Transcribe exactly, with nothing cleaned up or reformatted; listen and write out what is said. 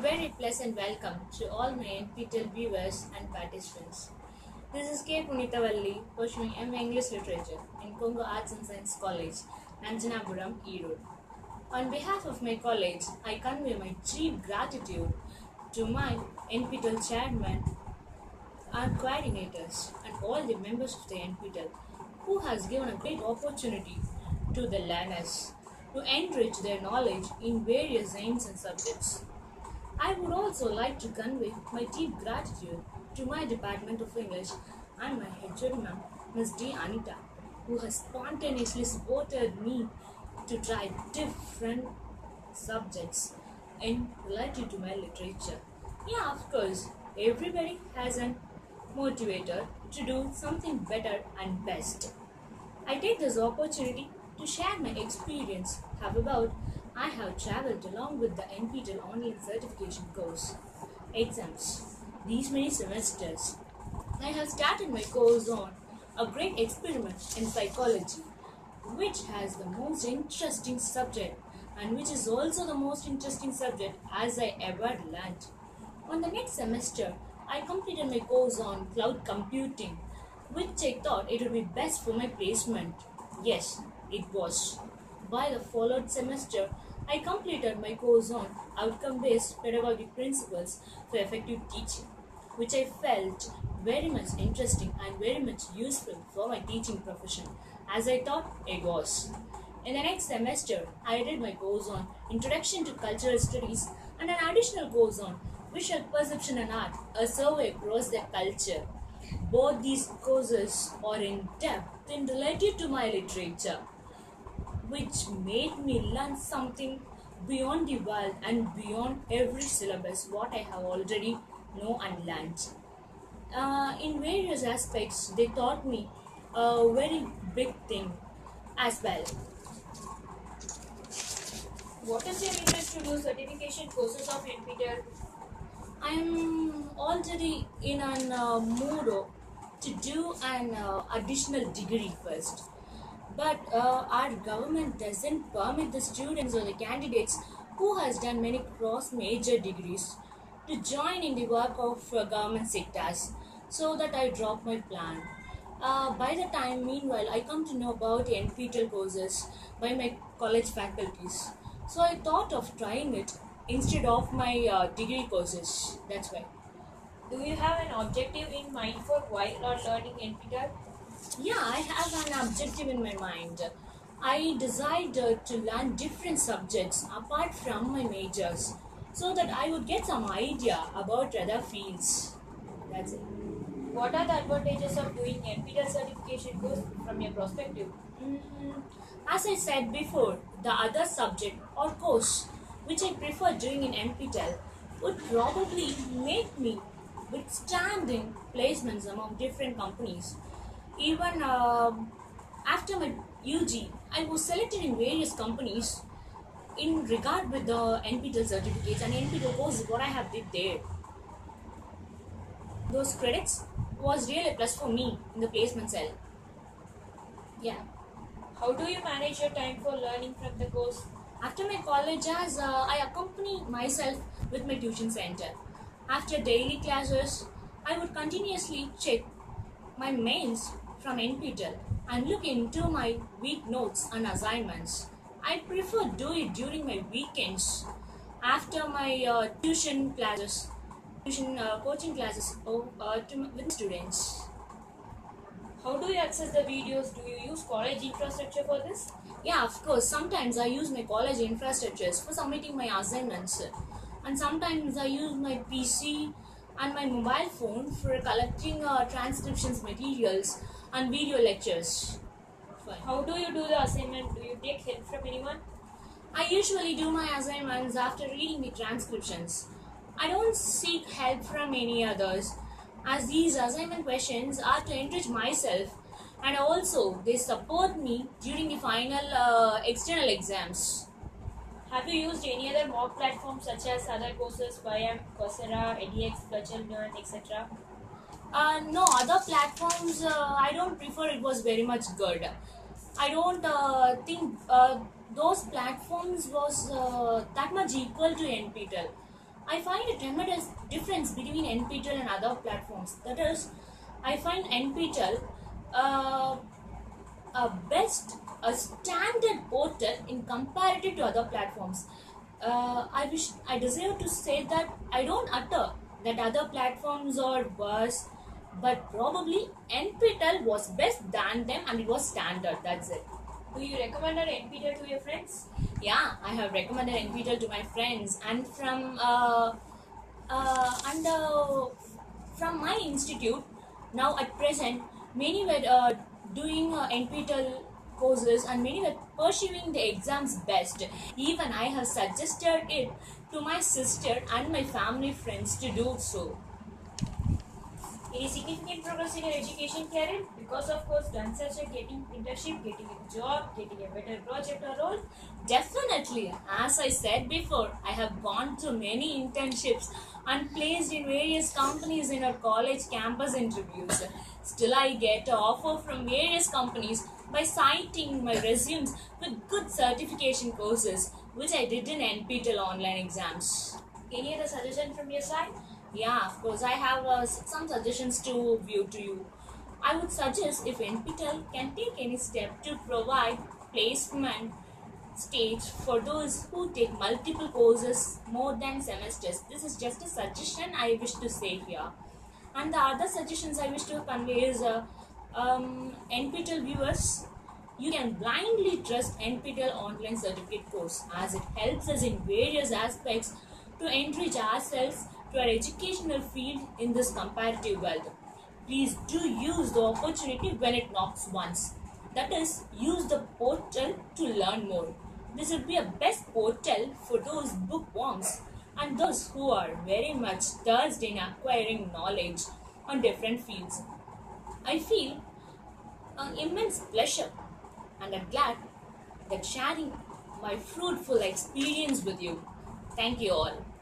very pleasant welcome to all my N P T E L viewers and participants. This is K PUNITHAVALLI, pursuing M A English Literature in KONGU Arts and Science College, Nanjanapuram, ERODE. On behalf of my college, I convey my deep gratitude to my N P T E L chairman, our coordinators, and all the members of the N P T E L who has given a great opportunity to the learners to enrich their knowledge in various aims and subjects. I would also like to convey my deep gratitude to my Department of English and my H O D ma'am, Miz D Anita, who has spontaneously supported me to try different subjects in related to my literature. Yeah, of course, everybody has a motivator to do something better and best. I take this opportunity to share my experience. How about I have travelled along with the N P T E L online certification course exams these many semesters. I have started my course on a great experiment in psychology, which has the most interesting subject and which is also the most interesting subject as I ever learned. On the next semester, I completed my course on cloud computing, which I thought it would be best for my placement. Yes, it was. By the followed semester, I completed my course on outcome-based pedagogic principles for effective teaching, which I felt very much interesting and very much useful for my teaching profession, as I thought it was. In the next semester, I did my course on Introduction to Cultural Studies and an additional course on Visual Perception and Art, a survey across the culture. Both these courses are in depth and related to my literature, which made me learn something beyond the world and beyond every syllabus what I have already know and learned. Uh, in various aspects, they taught me a very big thing as well. What is your interest to do certification courses of N P T E L? I am already in an uh, mood to do an uh, additional degree first. But uh, our government doesn't permit the students or the candidates who has done many cross-major degrees to join in the work of uh, government sectors, so that I dropped my plan. Uh, by the time, meanwhile, I come to know about the N P T E L courses by my college faculties. So I thought of trying it instead of my uh, degree courses. That's why. Do you have an objective in mind for while or learning N P T E L? Yeah, I have an objective in my mind. I decided to learn different subjects apart from my majors, so that I would get some idea about other fields. That's it. What are the advantages of doing N P T E L certification course from your perspective? Mm, as I said before, the other subject or course which I prefer doing in N P T E L would probably make me withstanding placements among different companies. Even uh, after my U G, I was selected in various companies in regard with the N P T E L certificates and N P T E L courses what I have did there. Those credits was really a plus for me in the placement cell. Yeah. How do you manage your time for learning from the course? After my college, as uh, I accompany myself with my tuition center. After daily classes, I would continuously check my mails from N P T E L and look into my week notes and assignments. I prefer do it during my weekends after my uh, tuition classes, tuition uh, coaching classes or, uh, to, with students. How do you access the videos? Do you use college infrastructure for this? Yeah, of course. Sometimes I use my college infrastructures for submitting my assignments, and sometimes I use my P C and my mobile phone for collecting uh, transcriptions materials and video lectures. Fine. How do you do the assignment? Do you take help from anyone? I usually do my assignments after reading the transcriptions. I don't seek help from any others, as these assignment questions are to enrich myself, and also they support me during the final uh, external exams. Have you used any other mock platforms such as other courses via Coursera, edX, Learn, et cetera? Uh, no, other platforms uh, I don't prefer. It was very much good. I don't uh, think uh, those platforms was uh, that much equal to N P T E L. I find a tremendous difference between N P T E L and other platforms. That is, I find N P T E L uh, a best, a standard portal in comparative to other platforms. Uh, I wish I deserve to say that I don't utter that other platforms are worse, but probably N P T E L was best than them and it was standard. That's it. Do you recommend an N P T E L to your friends? Yeah, I have recommended N P T E L to my friends, and from uh, uh, and uh, from my institute. Now at present, many were uh, doing uh, N P T E L courses and many were pursuing the exams best. Even I have suggested it to my sister and my family friends to do so. Any significant progress in your education career because of course done such a getting internship, getting a job, getting a better project or role? Definitely. As I said before, I have gone through many internships and placed in various companies in our college campus interviews. Still, I get an offer from various companies by citing my resumes with good certification courses, which I did in N P T E L online exams. Any other suggestion from your side? Yeah, of course, I have uh, some suggestions to view to you. I would suggest if N P T E L can take any step to provide placement stage for those who take multiple courses more than semesters. This is just a suggestion I wish to say here. And the other suggestions I wish to convey is uh, um, N P T E L viewers, you can blindly trust N P T E L online certificate course as it helps us in various aspects to enrich ourselves to our educational field in this comparative world. Please do use the opportunity when it knocks once. That is, use the portal to learn more. This would be a best portal for those bookworms and those who are very much thirsty in acquiring knowledge on different fields. I feel an immense pleasure and I'm glad that sharing my fruitful experience with you. Thank you all.